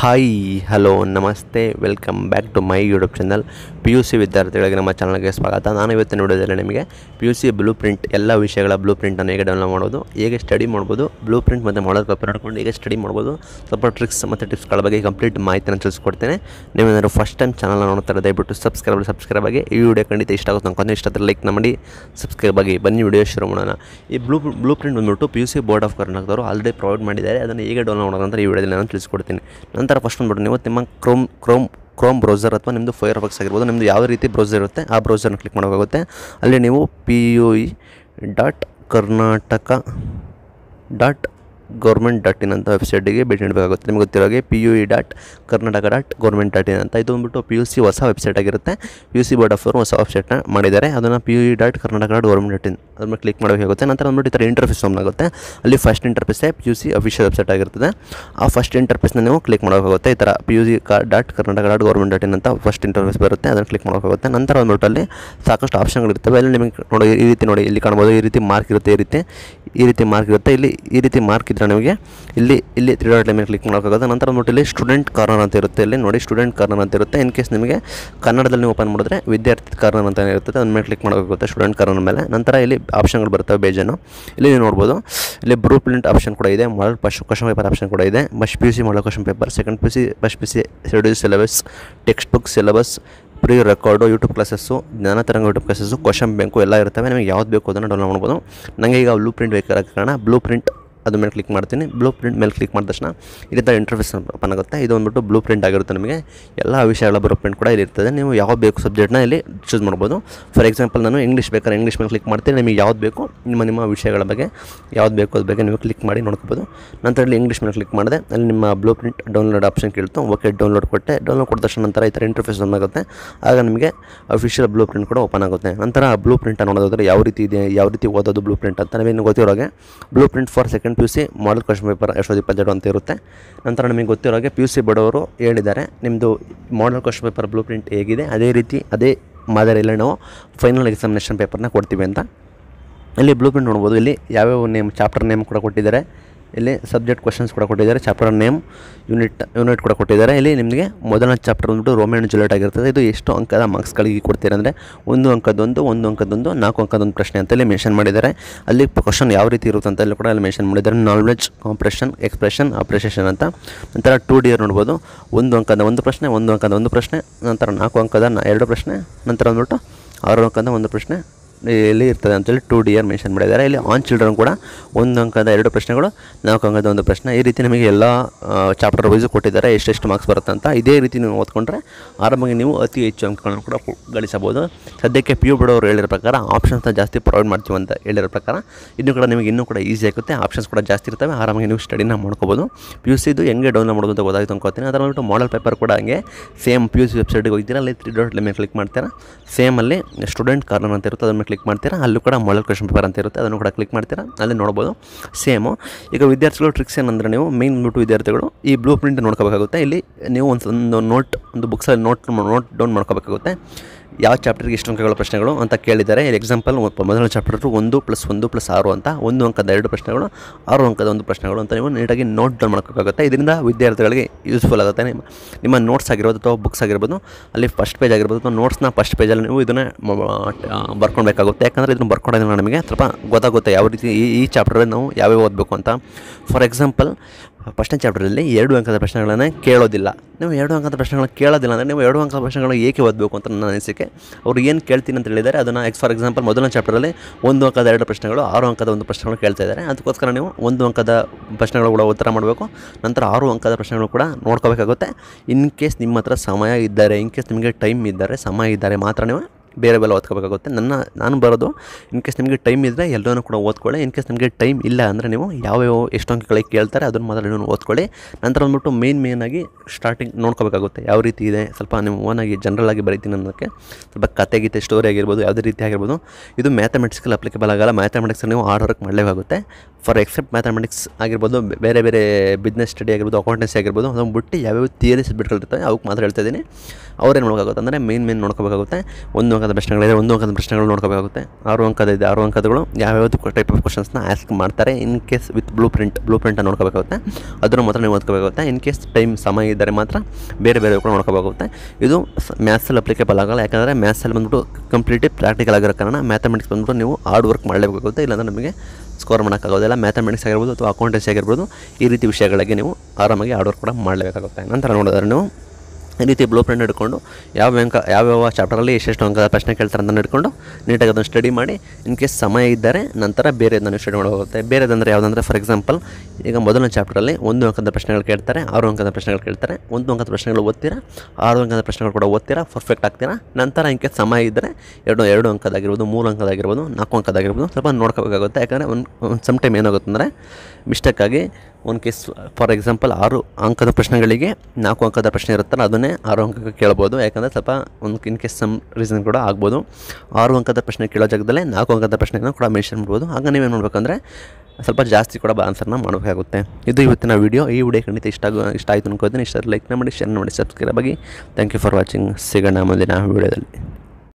Hi hello ನಮಸ್ತೆ welcome back to my YouTube channel PUC ವಿದ್ಯಾರ್ಥಿಗಳಿಗೆ ನಮ್ಮ ಚಾನಲ್ಗೆ ಸ್ವಾಗತ. ನಾನು ಇವತ್ತಿನ ವಿಡಿಯೋದಲ್ಲಿ ನಿಮಗೆ PUC ಬ್ಲೂ ಪ್ರಿಂಟ್ ಎಲ್ಲ ವಿಷಯಗಳ ಬ್ಲೂ ಪ್ರಿಂಟನ್ನು ಹೇಗೆ ಡೌನ್ಲೋಡ್ ಮಾಡೋದು, ಹೇಗೆ ಸ್ಟಡಿ ಮಾಡ್ಬೋದು, ಬ್ಲೂ ಪ್ರಿಂಟ್ ಮತ್ತು ಮಾಡಲ್ ಪೇಪರ್ ಹಿಡ್ಕೊಂಡು ಹೇಗೆ ಸ್ಟಡಿ ಮಾಡ್ಬೋದು, ಸ್ವಲ್ಪ ಟ್ರಿಕ್ಸ್ ಮತ್ತು ಟಿಪ್ಸ್ಗಳ ಬಗ್ಗೆ ಕಂಪ್ಲೀಟ್ ಮಾಹಿತಿಯನ್ನು ತಿಳಿಸ್ಕೊಡ್ತೇನೆ. ನೀವೇನಾದರೂ ಫಸ್ಟ್ ಟೈಮ್ ಚಾನಲ್ನ ನೋಡ್ತಾರೆ ದಯವಿಟ್ಟು ಸಬ್ಸ್ಕ್ರೈಬ್ ಆಗಿ. ಈ ವಿಡಿಯೋ ಖಂಡಿತ ಇಷ್ಟ ಆಗುತ್ತೆ ಅನ್ಕೊಂಡು ಇಷ್ಟ ಆದರೆ ಲೈಕ್ ಮಾಡಿ ಸಬ್ಸ್ಕ್ರೈಬ್ ಆಗಿ. ಬನ್ನಿ ವಿಡಿಯೋ ಶುರು ಮಾಡೋಣ. ಈ ಬ್ಲೂ ಪ್ರಿಂಟ್ ಬಂದುಬಿಟ್ಟು PUC ಬೋರ್ಡ್ ಆಫ್ ಕರ್ನಾಟಕದವರು ಆಲ್ರೆಡಿ ಪ್ರೊವೈಡ್ ಮಾಡಿದ್ದಾರೆ. ಅದನ್ನು ಹೇಗೆ ಡೌನ್ಲೋಡ್ ಮಾಡೋದು ಅಂತ ಈ ವಿಡಿಯೋದಲ್ಲಿ ನಾನು ತಿಳಿಸ್ಕೊಡ್ತೀನಿ. ನಂತರ ಫಸ್ಟ್ ಬಂದುಬಿಟ್ಟು ನೀವು ನಿಮ್ಮ ಕ್ರೋಮ್ ಬ್ರೌಸರ್ ಅಥವಾ ನಿಮ್ಮದು ಫೈರ್ಫಾಕ್ಸ್ ಆಗಿರ್ಬೋದು, ನಿಮ್ಮದು ಯಾವ ರೀತಿ ಬ್ರೌಸರ್ ಇರುತ್ತೆ ಆ ಬ್ರೌಸರ್ನ ಕ್ಲಿಕ್ ಮಾಡಬೇಕಾಗುತ್ತೆ. ಅಲ್ಲಿ ನೀವು PUE.karnataka.government.in ಅಂತ ವೆಬ್ಸೈಟಿಗೆ ಭೇಟಿ ನೀಡಬೇಕಾಗುತ್ತೆ. ನಿಮಗೆ ಗೊತ್ತಿರೋಗೆ PUE.karnataka.government.in ಅಂತ. ಇದು ಬಂದುಬಿಟ್ಟು PUC ಹೊಸ ವೆಬ್ಸೈಟ್ ಆಗಿರುತ್ತೆ. PUC ಬೋರ್ಡ್ ಆಫ್ ಅವರು ಹೊಸ ವೆಬ್ಸೈಟ್ನ ಮಾಡಿದ್ದಾರೆ. ಅದನ್ನು PUE.karnataka.government.in ಅದನ್ನು ಕ್ಲಿಕ್ ಮಾಡಬೇಕಾಗುತ್ತೆ. ನಂತರ ಬಂದುಬಿಟ್ಟು ಈ ಥರ ಇಂಟರ್ಫೇಸ್ ಓಪನ್ ಆಗುತ್ತೆ. ಅಲ್ಲಿ ಫಸ್ಟ್ ಇಂಟರ್ಫೇಸೇ PUC ಅಫಿಷಿಯಲ್ ವೆಬ್ಸೈಟ್ ಆಗಿರ್ತದೆ. ಆ ಫಸ್ಟ್ ಇಂಟರ್ಫೇಸ್ನ ನೀವು ಕ್ಲಿಕ್ ಮಾಡಬೇಕಾಗುತ್ತೆ. ಈ ಥರ PUE.karnataka.government.in ಅಂತ ಫಸ್ಟ್ ಇಂಟರ್ಫೇಸ್ ಬರುತ್ತೆ. ಅದನ್ನು ಕ್ಲಿಕ್ ಮಾಡಬೇಕಾಗುತ್ತೆ. ನಂತರ ಬಂದುಬಿಟ್ಟು ಅಲ್ಲಿ ಸಾಕಷ್ಟು ಆಪ್ಷನ್ಗಳಿರ್ತವೆ. ಅಲ್ಲಿ ನಿಮಗೆ ನೋಡಿ ಈ ರೀತಿ ನೋಡಿ ಇಲ್ಲಿ ಕಾಣ್ಬೋದು, ಈ ರೀತಿ ಮಾರ್ಕ್ ಇರುತ್ತೆ. ಈ ರೀತಿ ಮಾರ್ಕ್ ಇರುತ್ತೆ. ಈ ರೀತಿ ಮಾರ್ಕ್ ಇದ್ದರೆ ನಿಮಗೆ ಇಲ್ಲಿ 3 ಡಾಟ್ ಮೇಲೆ ಕ್ಲಿಕ್ ಮಾಡೋಕ್ಕಾಗುತ್ತೆ. ನಂತರ ಬಂದ್ಬಿಟ್ಟು ಇಲ್ಲಿ ಸ್ಟೂಡೆಂಟ್ ಕಾರ್ನರ್ ಅಂತ ಇರುತ್ತೆ. ಇಲ್ಲಿ ನೋಡಿ ಸ್ಟೂಡೆಂಟ್ ಕಾರ್ನರ್ ಅಂತ ಇರುತ್ತೆ. ಇನ್ ಕೇಸ್ ನಿಮಗೆ ಕನ್ನಡದಲ್ಲಿ ನೀವು ಓಪನ್ ಮಾಡಿದ್ರೆ ವಿದ್ಯಾರ್ಥಿ ಕಾರ್ನರ್ ಅಂತ ಇರ್ತದೆ. ಅದ್ರ ಮೇಲೆ ಕ್ಲಿಕ್ ಮಾಡಬೇಕಾಗುತ್ತೆ ಸ್ಟೂಡೆಂಟ್ ಕಾರ್ನರ್ ಮೇಲೆ. ನಂತರ ಇಲ್ಲಿ ಆಪ್ಷನ್ಗಳು ಬರ್ತವೆ ಬೇಜಾನು. ಇಲ್ಲಿ ನೀವು ನೋಡ್ಬೋದು, ಇಲ್ಲಿ ಬ್ಲೂ ಪ್ರಿಂಟ್ ಆಪ್ಷನ್ ಕೂಡ ಇದೆ, ಮಾಡಲ್ ಕ್ವಶನ್ ಪೇಪರ್ ಆಪ್ಷನ್ ಕೂಡ ಇದೆ, PUC model question paper, second PUC schedule syllabus, text book syllabus, pre record, YouTube classes, Jnanataranga YouTube classes, question bank ಎಲ್ಲ ಇರ್ತವೆ. ನಿಮಗೆ ಯಾವ್ದು ಬೇಕು ಅದನ್ನು ಡೌನ್ಲೋಡ್ ಮಾಡ್ಬೋದು. ನನಗೆ ಈಗ ಬ್ಲೂ ಪ್ರಿಂಟ್ ಬೇಕಾದ ಕಾರಣ ಬ್ಲೂ ಪ್ರಿಂಟ್ ಅದ್ರ ಮೇಲೆ ಕ್ಲಿಕ್ ಮಾಡ್ತೀನಿ. ಬ್ಲೂ ಪ್ರಿಂಟ್ ಮೇಲೆ ಕ್ಲಿಕ್ ಮಾಡಿದ ತಕ್ಷಣ ಈ ರೀತಿ ಇಂಟರ್ಫೇಸ್ ಓಪನ್ ಆಗುತ್ತೆ. ಇದು ಬಂದುಬಿಟ್ಟು ಬ್ಲೂ ಪ್ರಿಂಟ್ ಆಗಿರುತ್ತೆ. ನಿಮಗೆ ಎಲ್ಲ ವಿಷಯಗಳ ಬ್ಲೂ ಪ್ರಿಂಟ್ ಕೂಡ ಇಲ್ಲಿ ಇರ್ತದೆ. ನೀವು ಯಾವ್ದು ಬೇಕು ಸಬ್ಜೆಕ್ಟ್ನ ಇಲ್ಲಿ ಚೂಸ್ ಮಾಡ್ಬೋದು. ಫಾರ್ ಎಕ್ಸಾಂಪಲ್ ನಾನು ಇಂಗ್ಲೀಷ್ ಬೇಕಾದ್ರೆ ಇಂಗ್ಲೀಷ್ ಮೇಲೆ ಕ್ಲಿಕ್ ಮಾಡ್ತೀನಿ. ನಿಮಗೆ ಯಾವ್ದು ಬೇಕು ನಿಮ್ಮ ವಿಷಯಗಳ ಬಗ್ಗೆ ಯಾವ್ದು ಬೇಕು ಅದ್ರ ಬಗ್ಗೆ ನೀವು ಕ್ಲಿಕ್ ಮಾಡಿ ನೋಡ್ಕೋಬೋದು. ನಂತರ ಇಲ್ಲಿ ಇಂಗ್ಲೀಷ್ ಮೇಲೆ ಕ್ಲಿಕ್ ಮಾಡಿದೆ. ಅಲ್ಲಿ ನಿಮ್ಮ ಬ್ಲೂ ಪ್ರಿಂಟ್ ಡೌನ್ಲೋಡ್ ಆಪ್ಷನ್ ಕೇಳ್ತು. ಓಕೆ ಡೌನ್ಲೋಡ್ ಕೊಟ್ಟೆ. ಡೌನ್ಲೋಡ್ ಕೊಟ್ಟ ತಕ್ಷಣ ನಂತರ ಈ ಥರ ಇಂಟರ್ಫೇಸ್ ಓಪನ್ ಆಗುತ್ತೆ. ಆಗ ನಿಮಗೆ ಅಫಿಷಿಯಲ್ ಬ್ಲೂ ಪ್ರಿಂಟ್ ಕೂಡ ಓಪನ್ ಆಗುತ್ತೆ. ನಂತರ ಬ್ಲೂ ಪ್ರಿಂಟ್ ನೋಡೋದಾದ್ರೆ ಯಾವ ರೀತಿ ಇದೆ, ಯಾವ ರೀತಿ ಓದೋದು ಬ್ಲೂ ಪ್ರಿಂಟ್ ಅಂತ ನಮಗೆ ಗೊತ್ತಿರೋಗೆ blueprint for second PUC model question paper 2022 ಅಂತ ಇರುತ್ತೆ. ನಂತರ ನಿಮಗೆ ಗೊತ್ತಿರೋಗೆ PUC ಬೋರ್ಡ್ ಅವರು ಹೇಳಿದ್ದಾರೆ ನಿಮ್ಮದು model question paper blueprint ಹೇಗಿದೆ ಅದೇ ಮಾದರಿಯಲ್ಲಿ ನಾವು ಫೈನಲ್ ಎಕ್ಸಾಮಿನೇಷನ್ ಪೇಪರ್ನ ಕೊಡ್ತೀವಿ ಅಂತ. ಇಲ್ಲಿ ಬ್ಲೂ ಪ್ರಿಂಟ್ ನೋಡ್ಬೋದು. ಇಲ್ಲಿ ಯಾವ್ಯಾವ ನೇಮ್, ಚಾಪ್ಟರ್ ನೇಮ್ ಕೂಡ ಕೊಟ್ಟಿದ್ದಾರೆ. ಇಲ್ಲಿ ಸಬ್ಜೆಕ್ಟ್ ಕ್ವಶನ್ಸ್ ಕೂಡ ಕೊಟ್ಟಿದ್ದಾರೆ, ಚಾಪ್ಟರ್ ನೇಮ್, ಯೂನಿಟ್ ಕೂಡ ಕೊಟ್ಟಿದ್ದಾರೆ. ಇಲ್ಲಿ ನಿಮಗೆ ಮೊದಲನೇ ಚಾಪ್ಟರ್ ಬಂದುಬಿಟ್ಟು ರೋಮಿಯೋ ಆ್ಯಂಡ್ ಜೂಲಿಯಟ್ ಆಗಿರ್ತದೆ. ಇದು ಎಷ್ಟು ಅಂಕದ ಮಾರ್ಕ್ಸ್ಗಳಿಗೆ ಕೊಡ್ತೀರಾ ಅಂದರೆ 1 ಅಂಕದೊಂದು, 1 ಅಂಕದೊಂದು, 4 ಅಂಕದೊಂದು ಪ್ರಶ್ನೆ ಅಂತೇಳಿ ಮೆನ್ಷನ್ ಮಾಡಿದ್ದಾರೆ. ಅಲ್ಲಿ ಕ್ವಶನ್ ಯಾವ ರೀತಿ ಇರುತ್ತೆ ಅಂತ ಕೂಡ ಅಲ್ಲಿ ಮೆನ್ಷನ್ ಮಾಡಿದ್ದಾರೆ. ನಾಲೆಡ್ಜ್, ಕಾಂಪ್ರೆಷನ್, ಎಕ್ಸ್ಪ್ರೆಷನ್, ಅಪ್ರಿಷಿಯೇಷನ್ ಅಂತ. ನಂತರ 2D ನೋಡ್ಬೋದು. 1 ಅಂಕದ 1 ಪ್ರಶ್ನೆ, 1 ಅಂಕದ 1 ಪ್ರಶ್ನೆ, ನಂತರ 4 ಅಂಕದ 2 ಪ್ರಶ್ನೆ, ನಂತರ ಬಂದುಬಿಟ್ಟು 6 ಅಂಕದ 1 ಪ್ರಶ್ನೆ ಇಲ್ಲಿ ಇರ್ತದೆ ಅಂತೇಳಿ 2D ಮೆನ್ಷನ್ ಮಾಡಿದ್ದಾರೆ. ಇಲ್ಲಿ ಆನ್ ಚಿಲ್ಡ್ರನ್ ಕೂಡ 1 ಅಂಕದ 2 ಪ್ರಶ್ನೆಗಳು, 4 ಅಂಕದ 1 ಪ್ರಶ್ನೆ. ಈ ರೀತಿ ನಿಮಗೆ ಎಲ್ಲ ಚಾಪ್ಟರ್ ವೈಸು ಕೊಟ್ಟಿದ್ದಾರೆ ಎಷ್ಟೆಷ್ಟು ಮಾರ್ಕ್ಸ್ ಬರುತ್ತೆ ಅಂತ. ಇದೇ ರೀತಿ ನೀವು ಓದ್ಕೊಂಡ್ರೆ ಆರಾಮಾಗಿ ನೀವು ಅತಿ ಹೆಚ್ಚು ಅಂಕಗಳನ್ನು ಕೂಡ ಗಳಿಸಬಹುದು. ಸದ್ಯಕ್ಕೆ PU ಬೋರ್ಡ್ ಅವರು ಹೇಳಿರೋ ಪ್ರಕಾರ ಆಪ್ಷನ್ಸ್ನ ಜಾಸ್ತಿ ಪ್ರೊವೈಡ್ ಮಾಡ್ತೀವಿ ಅಂತ ಹೇಳಿರೋ ಪ್ರಕಾರ ಇನ್ನೂ ಕೂಡ ನಿಮಗೆ ಇನ್ನೂ ಕೂಡ ಈಸಿ ಆಗುತ್ತೆ. ಆಪ್ಷನ್ಸ್ ಕೂಡ ಜಾಸ್ತಿ ಇರ್ತವೆ. ಆರಾಮಾಗಿ ನೀವು ಸ್ಟಡಿನ ಮಾಡ್ಕೋಬೋದು. PUC ಇದು ಹೆಂಗೆ ಡೌನ್ಲೋಡ್ ಮಾಡೋದು ಅಂತ ಗೊತ್ತಾಯ್ತು ಅನ್ಕೋತೀನಿ. ಅದರ ಬಂದುಬಿಟ್ಟು ಮಾಡಲ್ ಪೇಪರ್ ಕೂಡ ಹಂಗೆ ಸೇಮ್ PUC ವೆಬ್ಸೈಟಿಗೆ ಹೋಗ್ತೀರಾ. ಅಲ್ಲಿ 3 ಡಾಟ್ ಮೇಲೆ ಕ್ಲಿಕ್ ಮಾಡ್ತೀರಾ. ಸೇಮ್ ಅಲ್ಲಿ ಸ್ಟೂಡೆಂಟ್ ಕಾರ್ನರ್ ಅಂತ ಇರುತ್ತೆ, ಅದನ್ನು ಕ್ಲಿಕ್ ಮಾಡ್ತೀರಾ. ಅಲ್ಲೂ ಕೂಡ ಮಾಡಲ್ ಕ್ವಶನ್ ಪೇಪರ್ ಅಂತ ಇರುತ್ತೆ, ಅದನ್ನು ಕೂಡ ಕ್ಲಿಕ್ ಮಾಡ್ತೀರಾ. ಅಲ್ಲಿ ನೋಡ್ಬೋದು ಸೇಮು. ಈಗ ವಿದ್ಯಾರ್ಥಿಗಳು ಟ್ರಿಕ್ಸ್ ಏನಂದರೆ ನೀವು ಮೇನ್ ಬಂದ್ಬಿಟ್ಟು ವಿದ್ಯಾರ್ಥಿಗಳು ಈ ಬ್ಲೂ ಪ್ರಿಂಟ್ ನೋಡ್ಕೋಬೇಕಾಗುತ್ತೆ. ಇಲ್ಲಿ ನೀವು ಒಂದು ಬುಕ್ಸಲ್ಲಿ ನೋಟ್ ಡೌನ್ ಮಾಡ್ಕೋಬೇಕಾಗುತ್ತೆ. ಯಾವ ಚಾಪ್ಟರ್ಗೆ ಎಷ್ಟು ಅಂಕಗಳ ಪ್ರಶ್ನೆಗಳು ಅಂತ ಕೇಳಿದ್ದಾರೆ. ಇಲ್ಲಿ ಎಕ್ಸಾಂಪಲ್ ಮೊದಲ ಚಾಪ್ಟರ್ 1 + 1 + 6 ಅಂತ, 1 ಅಂಕದ 2 ಪ್ರಶ್ನೆಗಳು, 6 ಅಂಕದ 1 ಪ್ರಶ್ನೆಗಳು ಅಂತ ನೀವು ನೀಟಾಗಿ ನೋಟ್ ಡೌನ್ ಮಾಡ್ಕೋಬೇಕಾಗುತ್ತೆ. ಇದರಿಂದ ವಿದ್ಯಾರ್ಥಿಗಳಿಗೆ ಯೂಸ್ಫುಲ್ ಆಗುತ್ತೆ. ನಿಮ್ಮ ನೋಟ್ಸ್ ಆಗಿರ್ಬೋದು ಅಥವಾ ಬುಕ್ಸ್ ಆಗಿರ್ಬೋದು, ಅಲ್ಲಿ ಫಸ್ಟ್ ಪೇಜ್ ಆಗಿರ್ಬೋದು ಅಥವಾ ನೋಟ್ಸ್ನ ಫಸ್ಟ್ ಪೇಜಲ್ಲಿ ನೀವು ಇದನ್ನು ಬರ್ಕೊಳ್ಬೇಕಾಗುತ್ತೆ. ಯಾಕಂದರೆ ಇದನ್ನು ಬರ್ಕೊಡೋದ್ರಿಂದ ನಮಗೆ ಸ್ವಲ್ಪ ಗೊತ್ತಾಗುತ್ತೆ ಯಾವ ರೀತಿ ಈ ಚಾಪ್ಟರಲ್ಲಿ ನಾವು ಯಾವ್ಯಾವ ಓದಬೇಕು ಅಂತ. ಫಾರ್ ಎಕ್ಸಾಂಪಲ್ ಫಸ್ಟ್ನೇ ಚಾಪ್ಟರಲ್ಲಿ 2 ಅಂಕದ ಪ್ರಶ್ನೆಗಳನ್ನು ಕೇಳೋದಿಲ್ಲ. ನೀವು 2 ಅಂಕದ ಪ್ರಶ್ನೆಗಳನ್ನ ಕೇಳೋದಿಲ್ಲ ಅಂದರೆ ನೀವು 2 ಅಂಕದ ಪ್ರಶ್ನೆಗಳು ಏಕೆ ಓದಬೇಕು ಅಂತ ನನ್ನ ಅನಿಸಿಕೆ. ಅವರು ಏನು ಕೇಳ್ತೀನಿ ಅಂತ ಹೇಳಿದ್ದಾರೆ ಅದನ್ನು ಫಾರ್ ಎಕ್ಸಾಂಪಲ್ ಮೊದಲನೇ ಚಾಪ್ಟರಲ್ಲಿ 1 ಅಂಕದ 2 ಪ್ರಶ್ನೆಗಳು, 6 ಅಂಕದ 1 ಪ್ರಶ್ನೆಗಳು ಕೇಳ್ತಾ ಇದ್ದಾರೆ. ಅದಕ್ಕೋಸ್ಕರ ನೀವು 1 ಅಂಕದ ಪ್ರಶ್ನೆಗಳು ಕೂಡ ಉತ್ತರ ಮಾಡಬೇಕು. ನಂತರ 6 ಅಂಕದ ಪ್ರಶ್ನೆಗಳು ಕೂಡ ನೋಡ್ಕೋಬೇಕಾಗುತ್ತೆ. ಇನ್ ಕೇಸ್ ನಿಮ್ಮ ಹತ್ರ ಸಮಯ ಇದ್ದರೆ, ಇನ್ ಕೇಸ್ ನಿಮಗೆ ಟೈಮ್ ಇದ್ದರೆ, ಸಮಯ ಇದ್ದರೆ ಮಾತ್ರ ನೀವು ಬೇರೆ ಓದ್ಕೋಬೇಕಾಗುತ್ತೆ. ನಾನು ಬರೋದು ಇನ್ ಕೇಸ್ ನಿಮಗೆ ಟೈಮ್ ಇದ್ದರೆ ಎಲ್ಲರೂ ಕೂಡ ಓದ್ಕೊಳ್ಳಿ. ಇನ್ ಕೇಸ್ ನಿಮಗೆ ಟೈಮ್ ಇಲ್ಲ ಅಂದರೆ ನೀವು ಯಾವ್ಯಾವ ಎಷ್ಟು ಅಂಕಗಳಿಗೆ ಕೇಳ್ತಾರೆ ಅದನ್ನು ಮಾತ್ರ ನೀವು ಓದ್ಕೊಳ್ಳಿ. ನಂತರ ಬಂದ್ಬಿಟ್ಟು ಮೇಯ್ನಾಗಿ ಸ್ಟಾರ್ಟಿಂಗ್ ನೋಡ್ಕೋಬೇಕಾಗುತ್ತೆ ಯಾವ ರೀತಿ ಇದೆ. ಸ್ವಲ್ಪ ನೀವು ಓನಾಗಿ ಜನರಲಾಗಿ ಬರೀತೀನಿ ಅನ್ನೋಕ್ಕೆ ಸ್ವಲ್ಪ ಕತೆ ಗೀತೆ ಸ್ಟೋರಿ ಆಗಿರ್ಬೋದು, ಯಾವುದೇ ರೀತಿ ಆಗಿರ್ಬೋದು. ಇದು ಮ್ಯಾಥಮೆಟಿಕ್ಸ್ಗೆ ಅಪ್ಲಿಕೇಬಲ್ ಆಗಲ್ಲ. ಮ್ಯಾಥಮೆಟಿಕ್ಸ್ ನೀವು ಹಾರ್ಡ್ ವರ್ಕ್ ಮಾಡಲೇಬೇಕಾಗುತ್ತೆ. ಫಾರ್ ಎಕ್ಸೆಪ್ಟ್ ಮ್ಯಾಥಮೆಟಿಕ್ಸ್ ಆಗಿರ್ಬೋದು, ಬೇರೆ ಬಿಸ್ನೆಸ್ ಸ್ಟಡಿ ಆಗಿರ್ಬೋದು, ಅಕೌಂಟೆನ್ಸಿ ಆಗಿರ್ಬೋದು, ಅದನ್ನು ಬಿಟ್ಟು ಯಾವ್ಯಾವ ಥಿಯರಿ ಸಬ್ಜೆಕ್ಟ್ಗಳಿರ್ತವೆ ಅವಕ್ಕೆ ಮಾತ್ರ ಹೇಳ್ತಾ ಇದ್ದೀನಿ. ಅವರೇನು ನೋಡೋಕ್ಕಾಗುತ್ತೆ ಅಂದರೆ ಮೇನ್ ನೋಡ್ಕೋಬೇಕಾಗುತ್ತೆ. 1 ಅಂಕದ ಪ್ರಶ್ನೆಗಳಿದೆ, 1 ಅಂಕದ ಪ್ರಶ್ನೆಗಳು ನೋಡ್ಕೋಬೇಕಾಗುತ್ತೆ. 6 ಅಂಕದ ಇದೆ, 6 ಅಂಕದಗಳು ಯಾವ್ಯಾವುದು ಟೈಪ್ ಆಫ್ ಕ್ವಶನ್ಸ್ನ ಆಸ್ಕ್ ಮಾಡ್ತಾರೆ. In case with blueprint ನೋಡ್ಕೋಬೇಕಾಗುತ್ತೆ. ಅದನ್ನು ಮಾತ್ರ ನೀವು ಓದ್ಕೋಬೇಕಾಗುತ್ತೆ. ಇನ್ ಕೇಸ್ ಸಮಯ ಇದ್ದರೆ ಮಾತ್ರ ಬೇರೆ ಬೇರೆ ಕೂಡ ನೋಡ್ಕೋಬೇಕಾಗುತ್ತೆ. ಇದು ಮ್ಯಾಥ್ಸಲ್ಲಿ ಅಪ್ಲಿಕೇಬಲ್ ಆಗಲ್ಲ, ಯಾಕಂದರೆ ಮ್ಯಾಥ್ಸಲ್ಲಿ ಬಂದ್ಬಿಟ್ಟು ಕಂಪ್ಲೀಟ್ಲಿ ಪ್ರಾಕ್ಟಿಕಲ್ ಆಗಿರೋ ಕಾರಣ ಮ್ಯಾಥಮೆಟಿಕ್ಸ್ ಬಂದ್ಬಿಟ್ಟು ನೀವು ಹಾರ್ಡ್ ವರ್ಕ್ ಮಾಡಲೇಬೇಕಾಗುತ್ತೆ, ಇಲ್ಲಾಂದರೆ ನಮಗೆ ಸ್ಕೋರ್ ಮಾಡೋಕ್ಕಾಗೋದಿಲ್ಲ. ಮ್ಯಾಥಮೆಟಿಕ್ಸ್ ಆಗಿರ್ಬೋದು ಅಥವಾ ಅಕೌಂಟೆನ್ಸಿ ಆಗಿರ್ಬೋದು, ಈ ರೀತಿ ವಿಷಯಗಳಿಗೆ ನೀವು ಆರಾಮಾಗಿ ಹಾರ್ಡ್ ವರ್ಕ್ ಕೂಡ ಮಾಡಲೇಬೇಕಾಗುತ್ತೆ. ನಂತರ ನೋಡಿದ್ರೆ ನೀವು ಈ ರೀತಿ ಬ್ಲೂ ಪ್ರಿಂಟ್ ಹಿಡ್ಕೊಂಡು ಯಾವ್ಯಾವ ಚಾಪ್ಟರಲ್ಲಿ ಎಷ್ಟೆಷ್ಟು ಅಂಕದ ಪ್ರಶ್ನೆ ಕೇಳ್ತಾರೆ ಅಂತ ಹಿಡ್ಕೊಂಡು ನೀಟಾಗಿ ಅದನ್ನು ಸ್ಟಡಿ ಮಾಡಿ, ಇನ್ ಕೇಸ್ ಸಮಯ ಇದ್ದರೆ ನಂತರ ಬೇರೆದನ್ನು ನೀವು ಸ್ಟಡಿ ಮಾಡೋಗುತ್ತೆ. ಬೇರೆದಂದರೆ ಯಾವುದಂದರೆ ಫಾರ್ ಎಕ್ಸಾಂಪಲ್ ಈಗ ಮೊದಲನೇ ಚಾಪ್ಟರಲ್ಲಿ 1 ಅಂಕದ ಪ್ರಶ್ನೆಗಳು ಕೇಳ್ತಾರೆ, 6 ಅಂಕದ ಪ್ರಶ್ನೆಗಳು ಕೇಳ್ತಾರೆ. 1 ಅಂಕದ ಪ್ರಶ್ನೆಗಳು ಓದ್ತೀರಾ, 6 ಅಂಕದ ಪ್ರಶ್ನೆಗಳು ಕೂಡ ಓದ್ತೀರಾ, ಪರ್ಫೆಕ್ಟ್ ಆಗ್ತೀರಾ. ನಂತರ ಇನ್ ಕೇಸ್ ಸಮಯ ಇದ್ದರೆ 2 ಅಂಕದಾಗಿರ್ಬೋದು, 3 ಅಂಕದಾಗಿರ್ಬೋದು, 4 ಅಂಕದಾಗಿರ್ಬೋದು ಸ್ವಲ್ಪ ನೋಡ್ಕೋಬೇಕಾಗುತ್ತೆ. ಯಾಕಂದರೆ ಒಂದು ಸಮ್ ಟೈಮ್ ಏನಾಗುತ್ತೆ ಅಂದರೆ ಮಿಸ್ಟೇಕಾಗಿ ಒಂದು ಕೇಸ್ ಫಾರ್ ಎಕ್ಸಾಂಪಲ್ 6 ಅಂಕದ ಪ್ರಶ್ನೆಗಳಿಗೆ 4 ಅಂಕದ ಪ್ರಶ್ನೆ ಇರುತ್ತಲ್ಲ ಅದನ್ನೇ 6 ಅಂಕಕ್ಕೆ ಕೇಳ್ಬೋದು. ಯಾಕಂದರೆ ಸ್ವಲ್ಪ ಒಂದು ಇನ್ ಕೇಸ್ ಸಮ್ ರೀಸನ್ ಕೂಡ ಆಗ್ಬೋದು. 6 ಅಂಕದ ಪ್ರಶ್ನೆ ಕೇಳೋ ಜಾಗದಲ್ಲೇ 4 ಅಂಕದ ಪ್ರಶ್ನೆಯನ್ನು ಕೂಡ ಮೆನ್ಷನ್ ಮಾಡ್ಬೋದು. ಆಗ ನೀವೇನು ಮಾಡಬೇಕಂದ್ರೆ ಸ್ವಲ್ಪ ಜಾಸ್ತಿ ಕೂಡ ಆನ್ಸರ್ನ ಮಾಡಬೇಕಾಗುತ್ತೆ. ಇದು ಇವತ್ತಿನ ವೀಡಿಯೋ. ಈ ವಿಡಿಯೋ ಖಂಡಿತ ಇಷ್ಟ ಆಯಿತು ಅನ್ಕೋತೀನಿ. ಇಷ್ಟ ಲೈಕ್ ಮಾಡಿ, ಶೇರ್ ಮಾಡಿ, ಸಬ್ಸ್ಕ್ರೈಬ್ ಆಗಿ. Thank you for watching. ಸಿಗೋಣ ಮುಂದಿನ ವೀಡಿಯೋದಲ್ಲಿ.